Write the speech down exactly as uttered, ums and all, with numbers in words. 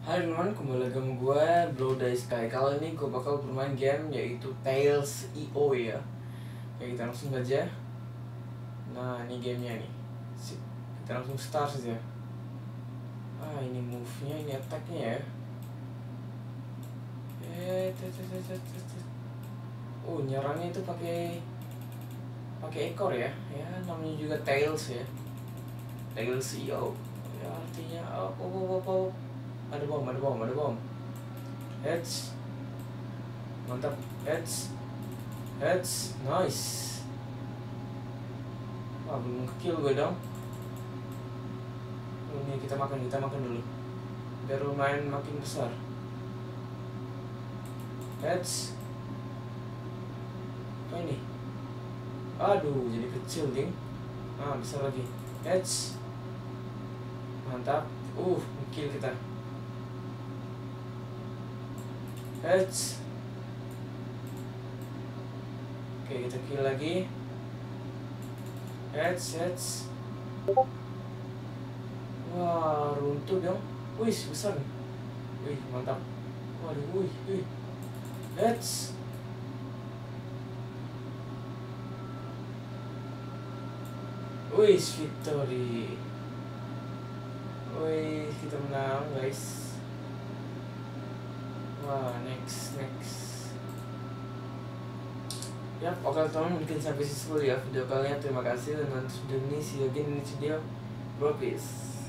Hai teman, kembali lagi sama gue, Blow Die Sky. Kali ini gue bakal bermain game yaitu Tales I O ya. Oke, kita langsung aja. Nah, ini gamenya nih. Sip. Kita langsung start saja. Ah, ini move-nya, ini attack-nya ya. Eh, tet, tet, tet, tet, tet. Oh, nyerangnya itu pakai pakai ekor ya. Ya, namanya juga Tales ya. Tales I O. Ya, artinya oh, oh, oh, oh, oh. Ada bom, ada bom, ada bom. Heads. Mantap. Heads. Heads. Nice. Wah, belum kill gue dong. Ini kita makan, kita makan dulu. Biar lumayan makin besar. Heads. Apa ini? Aduh, jadi kecil, ding. Ah, besar lagi. Heads. Mantap. Uh, kill kita. Heads. Oke, kita kill lagi. Heads, heads. Wah, runtuh dong. Wih, besar nih. Wih, mantap. Waduh, wih, wih. Heads. Wih, victory. Wih, kita menang, guys. Wah, next, next. Ya, oke teman, mungkin sampai situ dulu ya video kalian. Terima kasih dan sudah ini see you again in this video. Bro, peace.